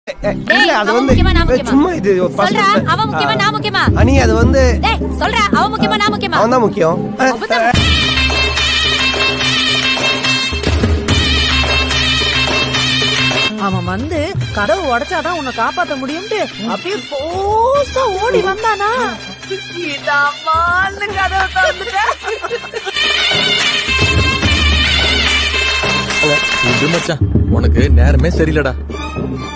இல்ல அது வந்து சும்மா இது சொல்றா அவன் முக்கியமா நான் முக்கியமா அனி அது வந்து சொல்றா அவன் முக்கியமா நான் முக்கியமா அவன் தான் முக்கியம். அவன் வந்து கதவு உடைச்சாதான் உன்னை காப்பாத்த முடியும்ட்டு அப்படியே போசா ஓடி வந்தானா கதவை மச்சான் உனக்கு நேரமே சரியில்லடா.